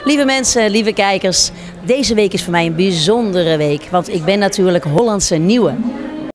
Lieve mensen, lieve kijkers, deze week is voor mij een bijzondere week. Want ik ben natuurlijk Hollandse nieuwe.